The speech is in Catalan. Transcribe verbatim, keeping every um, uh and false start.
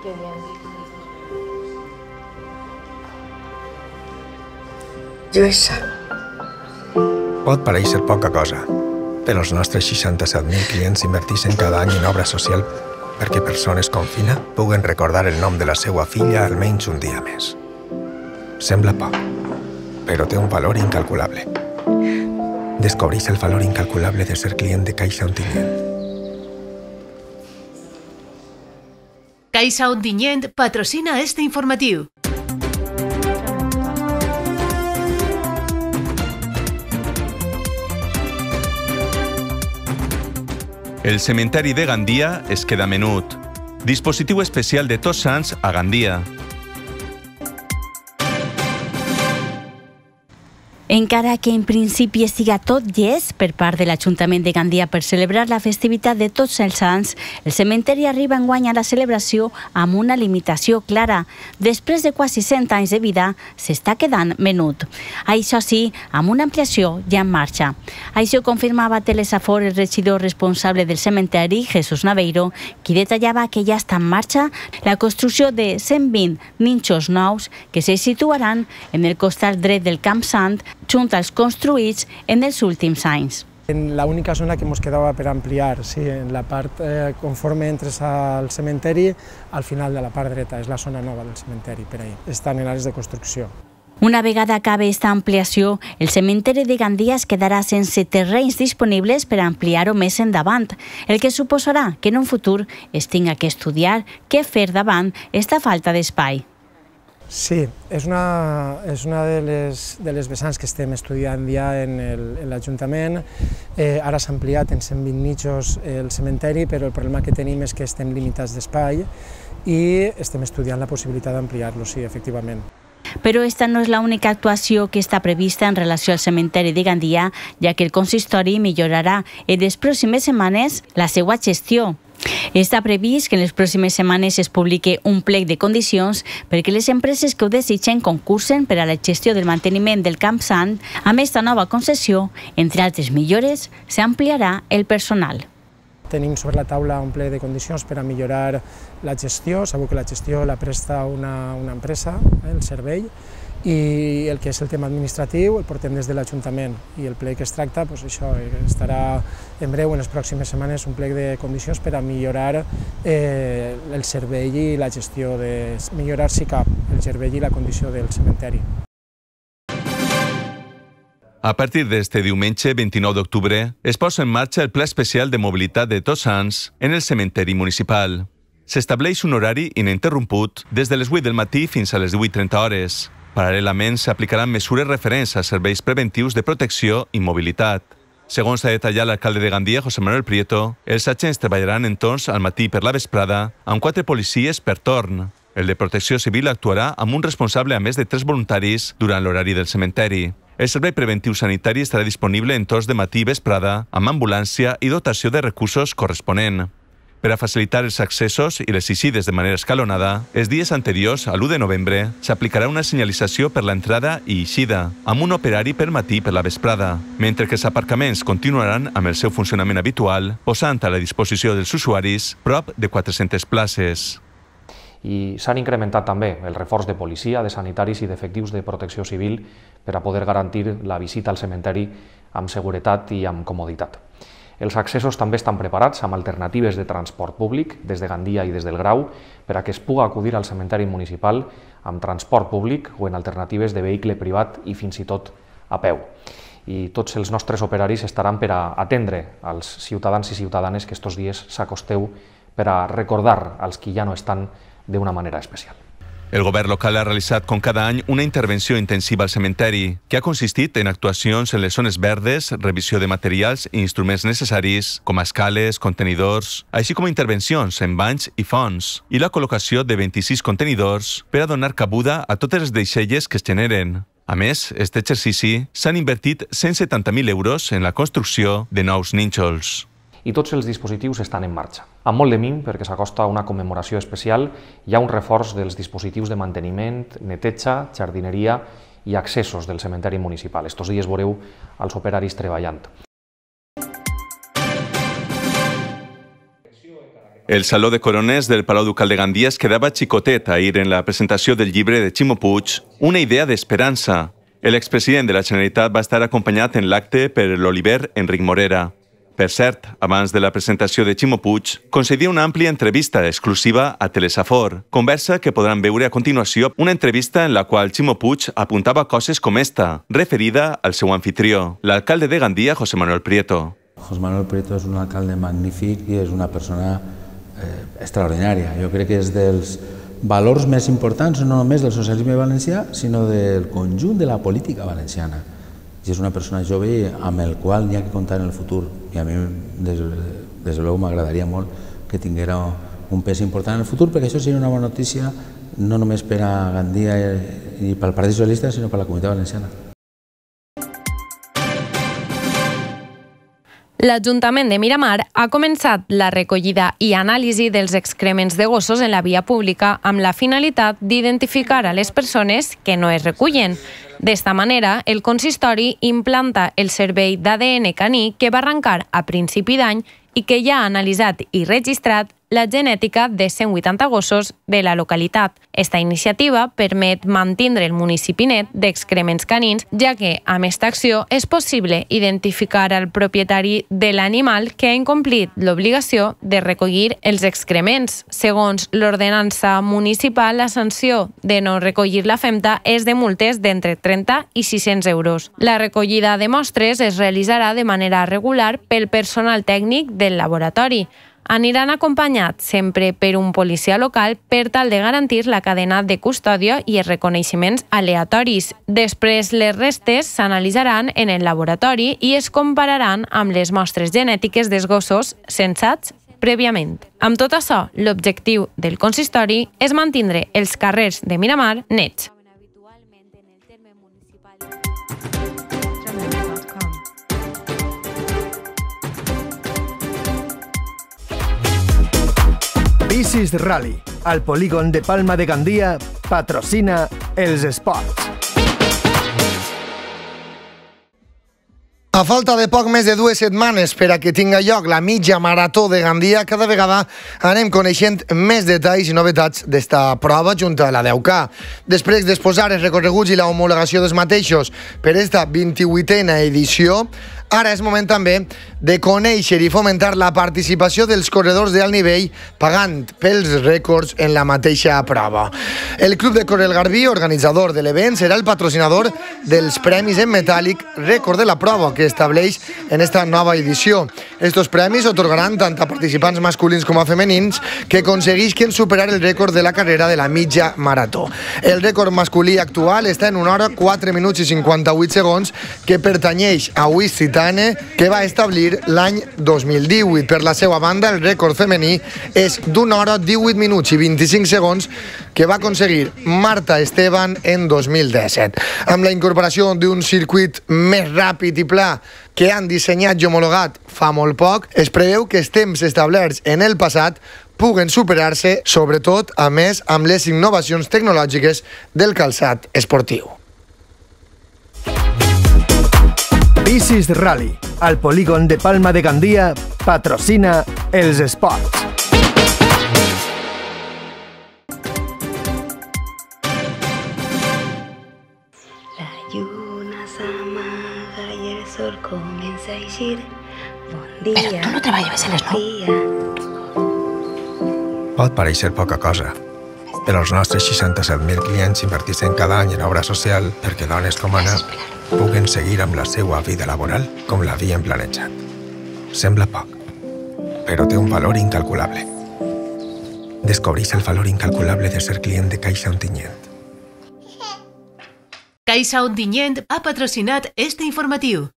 Qué bien. Lluïsa. Pot parèixer poca cosa, però els nostres seixanta-set mil clients inverteixen cada any en obra social perquè persones com Fina puguen recordar el nom de la seva filla almenys un dia més. Sembla poc, però té un valor incalculable. Descobreix el valor incalculable de ser client de Caixa Ontinyent. Caixa Ontinyent patrocina este informatiu. El cementeri de Gandia es queda menut. Dispositiu especial de Tots Sants a Gandia. Encara que en principi estiga tot llest per part de l'Ajuntament de Gandia per celebrar la festivitat de Tots els Sants, el cementeri arriba enguany a la celebració amb una limitació clara. Després de quasi cent anys de vida, s'està quedant menut. Això sí, amb una ampliació ja en marxa. Això confirmava a Telesafor el regidor responsable del cementeri, Jesús Naveiro, qui detallava que ja està en marxa la construcció de cent vint nínxols nous que se situaran en el costat dret del Camp Sant, junt als construïts en els últims anys. En la única zona que ens quedava per ampliar, sí, en la part eh, conforme entres al cementeri, al final de la part dreta, és la zona nova del cementeri, per ahí. Estan en àrees de construcció. Una vegada acabe esta ampliació, el cementeri de Gandia es quedarà sense terrenys disponibles per ampliar-ho més endavant, el que suposarà que en un futur es tinga que estudiar què fer davant esta falta d'espai. Sí, és una, és una de, les, de les vessants que estem estudiant ja en l'Ajuntament. Eh, ara s'ha ampliat en cent vint nínxols el cementeri, però el problema que tenim és que estem limitats d'espai i estem estudiant la possibilitat d'ampliar-lo, sí, efectivament. Però esta no és l'única actuació que està prevista en relació al cementeri de Gandia, ja que el consistori millorarà en les pròximes setmanes la seva gestió. Està previst que en les pròximes setmanes es publiqui un plec de condicions perquè les empreses que ho desitgen concursen per a la gestió del manteniment del Camp Sant. Amb esta nova concessió, entre altres millores, s'ampliarà el personal. Tenim sobre la taula un plec de condicions per a millorar la gestió. Segur que la gestió la presta una, una empresa, eh, el servei, i el que és el tema administratiu el portem des de l'Ajuntament, i el plec que es tracta, doncs això, estarà en breu, en les pròximes setmanes, un plec de condicions per a millorar eh, el servei i la gestió, de millorar si cap el servei i la condició del cementeri. A partir d'este diumenge, vint-i-nou d'octubre, es posa en marxa el Pla Especial de Mobilitat de Tots Sants en el cementeri municipal. S'estableix un horari ininterromput des de les vuit del matí fins a les divuit trenta hores. Paral·lelament, s'aplicaran mesures referents a serveis preventius de protecció i mobilitat. Segons ha detallat l'alcalde de Gandia, José Manuel Prieto, els agents treballaran en torns al matí per la vesprada amb quatre policies per torn. El de Protecció Civil actuarà amb un responsable a més de tres voluntaris durant l'horari del cementeri. El servei preventiu sanitari estarà disponible en torns de matí i vesprada amb ambulància i dotació de recursos corresponent. Per a facilitar els accessos i les eixides de manera escalonada, els dies anteriors, a l'u de novembre, s'aplicarà una senyalització per l'entrada i eixida, amb un operari per matí per la vesprada, mentre que els aparcaments continuaran amb el seu funcionament habitual, posant a la disposició dels usuaris prop de quatre-centes places. I s'han incrementat també el reforç de policia, de sanitaris i d'efectius de protecció civil per a poder garantir la visita al cementeri amb seguretat i amb comoditat. Els accessos també estan preparats amb alternatives de transport públic des de Gandia i des del Grau per a que es pugui acudir al cementeri municipal amb transport públic o en alternatives de vehicle privat i fins i tot a peu. I tots els nostres operaris estaran per a atendre als ciutadans i ciutadanes que estos dies s'acosteu per a recordar als qui ja no estan d'una manera especial. El govern local ha realitzat, com cada any, una intervenció intensiva al cementeri, que ha consistit en actuacions en les zones verdes, revisió de materials i instruments necessaris, com escales, contenidors, així com intervencions en banys i fonts, i la col·locació de vint-i-sis contenidors per a donar cabuda a totes les deixalles que es generen. A més, aquest exercici s'han invertit cent setanta mil euros en la construcció de nous nínxols. I tots els dispositius estan en marxa. Amb molt de mim, perquè s'acosta una commemoració especial, hi ha un reforç dels dispositius de manteniment, neteja, jardineria i accessos del cementeri municipal. Estos dies veureu els operaris treballant. El Saló de Corones del Palau Ducal de Gandia es quedava xicotet ahir en la presentació del llibre de Ximo Puig, Una idea d'esperança. El expresident de la Generalitat va estar acompanyat en l'acte per l'oliver Enric Morera. Per cert, abans de la presentació de Ximo Puig, concedia una àmplia entrevista exclusiva a Telesafor, conversa que podran veure a continuació, una entrevista en la qual Ximo Puig apuntava coses com esta, referida al seu anfitrió, l'alcalde de Gandia, José Manuel Prieto. José Manuel Prieto és un alcalde magnífic i és una persona eh, extraordinària. Jo crec que és dels valors més importants no només del socialisme valencià, sinó del conjunt de la política valenciana. I és una persona jove amb el qual hi ha que comptar en el futur. I a mi, des, des de luego, m'agradaria molt que tinguera un pes important en el futur, perquè això seria una bona notícia no només per a Gandia i pel Partit Socialista, sinó per a la comunitat valenciana. L'Ajuntament de Miramar ha començat la recollida i anàlisi dels excrements de gossos en la via pública amb la finalitat d'identificar a les persones que no es recullen. D'esta manera, el consistori implanta el servei d'A D N caní que va arrencar a principi d'any i que ja ha analitzat i registrat la genètica de cent vuitanta gossos de la localitat. Esta iniciativa permet mantindre el municipi net d'excrements canins, ja que amb esta acció és possible identificar el propietari de l'animal que ha incomplit l'obligació de recollir els excrements. Segons l'ordenança municipal, la sanció de no recollir la femta és de multes d'entre trenta i sis-cents euros. La recollida de mostres es realitzarà de manera regular pel personal tècnic del laboratori. Aniran acompanyats sempre per un policia local per tal de garantir la cadena de custòdia i els reconeixements aleatoris. Després, les restes s'analitzaran en el laboratori i es compararan amb les mostres genètiques dels gossos censats prèviament. Amb tot això, l'objectiu del consistori és mantindre els carrers de Miramar nets. Bicis Rally, al polígon de Palma de Gandia, patrocina els esports. A falta de poc més de dues setmanes per a que tinga lloc la mitja marató de Gandia, cada vegada anem coneixent més detalls i novetats d'esta prova junt a la deu K. Després d'exposar els recorreguts i la homologació dels mateixos per esta vint-i-vuitena edició, ara és moment també de conèixer i fomentar la participació dels corredors d'alt nivell pagant pels rècords en la mateixa prova. El Club de Correl Garbí, organitzador de l'event, serà el patrocinador dels premis en metàl·lic rècord de la prova que estableix en esta nova edició. Estos premis otorgaran tant a participants masculins com a femenins que aconseguisquen superar el rècord de la carrera de la mitja marató. El rècord masculí actual està en una hora, quatre minuts i cinquanta-vuit segons, que pertanyeix a Wiss Titane, que va establir l'any dos mil divuit. Per la seva banda, el rècord femení és d'una hora, divuit minuts i vint-i-cinc segons, que va aconseguir Marta Esteban en dos mil disset. Amb la incorporació d'un circuit més ràpid i pla que han dissenyat i homologat fa molt poc, es preveu que els temps establerts en el passat puguen superar-se, sobretot, a més, amb les innovacions tecnològiques del calçat esportiu. Bicis Rally, al polígon de Palma de Gandia, patrocina els esports. La lluna s'amaga i el sol comença a eixir. Bon dia. Però tu no treballes en les nou? Pot pareixer poca cosa, però els nostres seixanta-set mil clients inverteixen cada any en obra social perquè dones com Anna puguen seguir amb la seva vida laboral com l'havien planejat. Sembla poc, però té un valor incalculable. Descobreix el valor incalculable de ser client de Caixa Ontinyent. Caixa Ontinyent ha patrocinat este informatiu.